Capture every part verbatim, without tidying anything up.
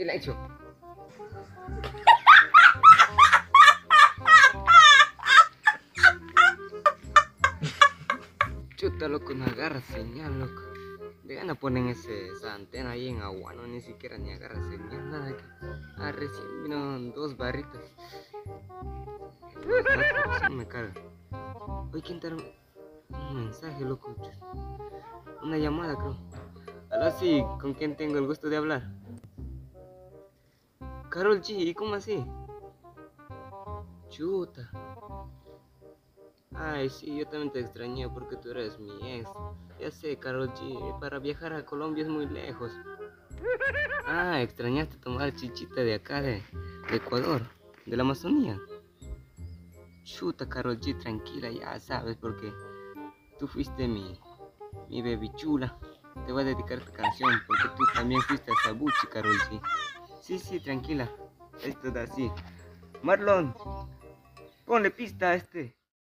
Silencio. Chuta, loco, no agarra señal, loco. De gana ponen ese, esa antena ahí en agua, no, ni siquiera ni agarra señal, nada que. Ah, recién vino dos barritas. No me carga. Oye, ¿quién te un mensaje, loco? Una llamada, creo. Aló, sí, ¿con quién tengo el gusto de hablar? Karol G, ¿y cómo así? Chuta. Ay, sí, yo también te extrañé porque tú eres mi ex. Ya sé, Karol G, para viajar a Colombia es muy lejos. Ah, extrañaste tomar chichita de acá, de, de Ecuador, de la Amazonía. Chuta, Karol G, tranquila, ya sabes, porque tú fuiste mi, mi baby chula. Te voy a dedicar esta canción porque tú también fuiste a Sabuchi, Karol G. Sí, sí, tranquila. Esto da así. Marlon, ponle pista a este.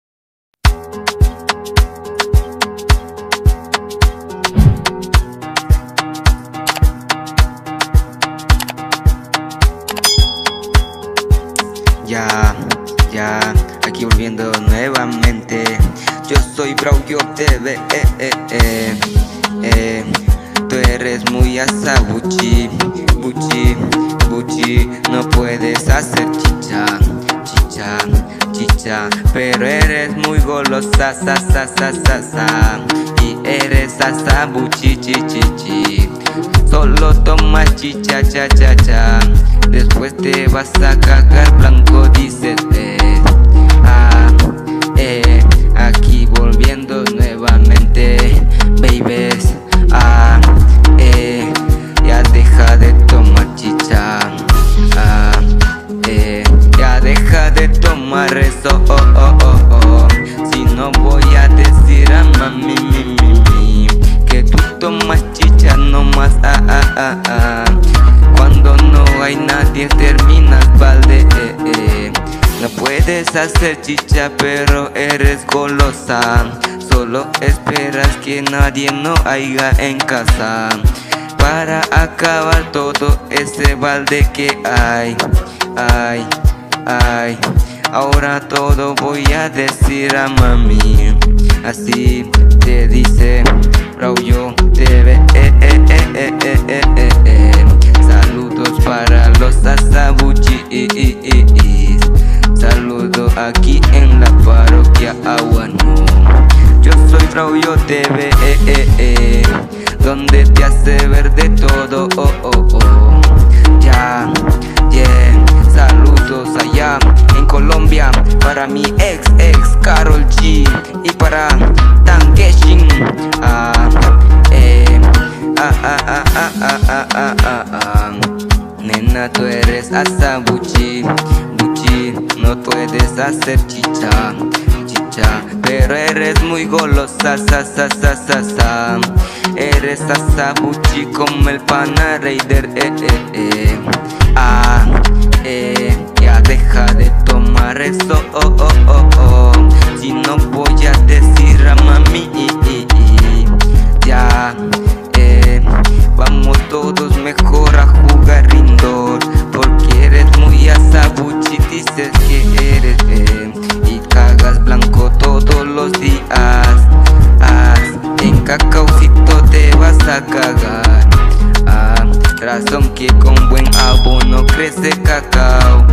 Ya, ya, aquí volviendo nuevamente. Yo soy Braulio T V, eh, eh, eh, eh. Tú eres muy asabuchi, buchi, buchi. No puedes hacer chicha, chicha, chicha. Pero eres muy golosa, sa, sa, sa, sa, sa. Y eres asabuchi, chi, chi, chi. Solo tomas chicha, cha, cha, cha. Después te vas a cagar blanco, dices, eh, ah, eh. Aquí volviendo nuevamente, babies, ah, eh. Ya deja de tomar chicha, ah, eh. Ya deja de tomar eso, oh, oh, oh, oh. Si no voy a decir a mami, mi, mi, mi, que tú tomas chicha nomás, ah, ah, ah, ah. Cuando no hay nadie terminas balde, eh, eh. No puedes hacer chicha pero eres golosa. Solo esperas que nadie no haya en casa para acabar todo ese balde que hay. Ay, ay. Ahora todo voy a decir a mami. Así te dice Braulio T V, eh, eh, eh, eh, eh, eh, eh, eh. Saludos para los asabuchis. Saludo aquí en la parroquia Aguano. Yo soy Braulio T V, eh, eh, eh, donde te hace ver de todo, oh, oh, oh. Ya, yeah. Saludos allá en Colombia para mi ex, ex Karol G. Y para Tankeshin, ah, eh, ah, ah, ah, ah, ah, ah, ah, ah, ah. Nena, tú eres asabuchi, buchi. No puedes hacer chicha, chicha. Pero eres muy golosa, sa, sa, sa, sa, sa. Eres asabuchi como el pana Raider, eh, eh, eh. Ah, eh. Ya deja de tomar eso, oh, oh, oh, oh. Si no voy a decir a mami, ya, eh. Vamos todos mejor a jugar indoor, porque eres muy asabuchi, dices que eres, eh. Y cagas blanco todos los días, ah, en cacaucito te vas a cagar, ah, razón que con buen abono crece cacao.